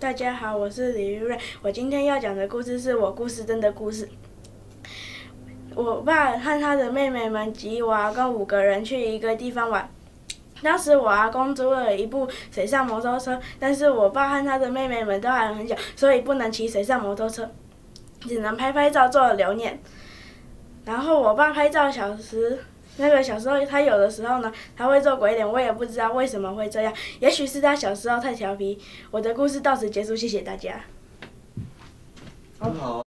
大家好，我是李玉瑞。我今天要讲的故事是我故事真的故事。我爸和他的妹妹们及我阿公5个人去一个地方玩。当时我阿公租了一部水上摩托车，但是我爸和他的妹妹们都还很小，所以不能骑水上摩托车，只能拍拍照做留念。然后我爸拍照小时候，他有的时候呢，他会做鬼脸，我也不知道为什么会这样，也许是他小时候太调皮。我的故事到此结束，谢谢大家。 很好。